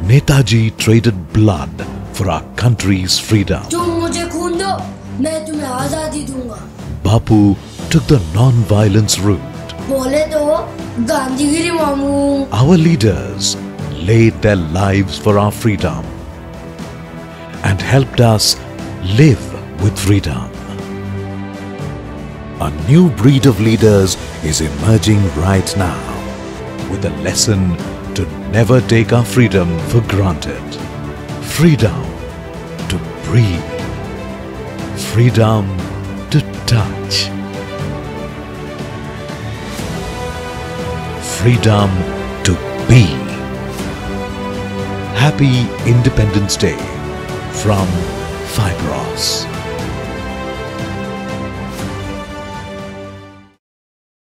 Netaji traded blood for our country's freedom. तुम मुझे खून दो, मैं तुम्हें आजादी दूंगा. Bapu took the non-violence route. बोले तो गांधीगिरी मामू. Our leaders laid their lives for our freedom and helped us live with freedom. A new breed of leaders is emerging right now with a lesson to never take our freedom for granted. Freedom to breathe. Freedom to touch. Freedom to be. Happy Independence Day from Fybros.